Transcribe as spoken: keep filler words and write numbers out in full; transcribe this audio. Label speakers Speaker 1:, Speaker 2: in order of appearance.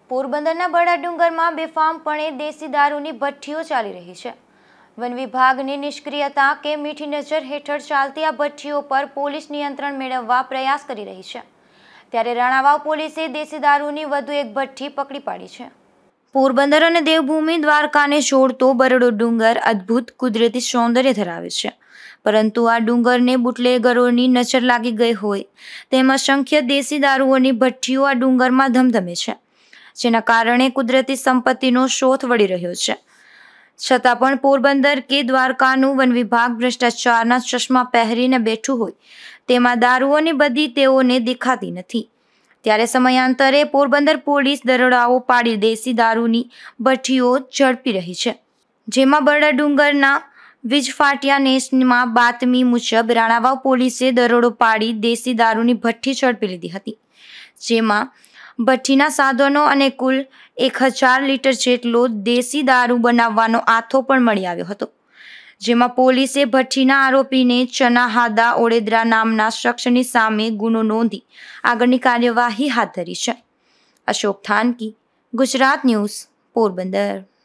Speaker 1: પોરબંદરના બરડા ડુંગરમાં બેફામપણે દેશી દારૂની ભઠ્ઠીઓ ચાલી રહી છે। વન વિભાગની નિષ્ક્રિયતા કે મીઠી નજર હેઠળ ચાલતી આ ભઠ્ઠીઓ પર પોલીસ નિયંત્રણ મેળવવા પ્રયાસ કરી રહી છે, ત્યારે રાણાવાવ પોલીસે દેશી દારૂની વધુ એક ભઠ્ઠી પકડી પાડી છે। પોરબંદર અને દેવભૂમિ દ્વારકાને જોડતો બરડો ડુંગર અદ્ભુત કુદરતી સૌંદર્ય ધરાવે છે, પરંતુ આ ડુંગરને બુટલેગરોની નજર લાગી ગઈ હોય તેમ અસંખ્ય દેશી દારૂઓની ભઠ્ઠીઓ આ ડુંગરમાં ધમધમે છે, જેના કારણે કુદરતી સંપત્તિનો શોથ વળી રહ્યો છે। છતાં પણ પોરબંદર કે દ્વારકાનું વન વિભાગ ભ્રષ્ટાચારના ચશ્મા પહેરીને બેઠું હોય તેમાં દારૂઓની બધી તેઓને દેખાતી નથી। ત્યારે સમયાંતરે પોરબંદર પોલીસ દરોડાઓ પાડી દેશી દારૂની ભઠ્ઠીઓ ઝડપી રહી છે, જેમાં બરડા ડુંગરના વીજફાટિયા નેસમાં બાતમી મુજબ રાણાવાવ પોલીસે દરોડો પાડી દેશી દારૂની ભઠ્ઠી ઝડપી લીધી હતી, જેમાં ભઠ્ઠીના સાધનો અને કુલ એક હજાર લીટર જેટલો દેશી દારૂ બનાવવાનો આથો પણ મળી આવ્યો હતો, જેમાં પોલીસે ભઠ્ઠીના આરોપીને ચનાહાદા ઓડેદરા નામના શખ્સની સામે ગુનો નોંધી આગળની કાર્યવાહી હાથ ધરી છે। અશોક થાનકી, ગુજરાત ન્યૂઝ, પોરબંદર।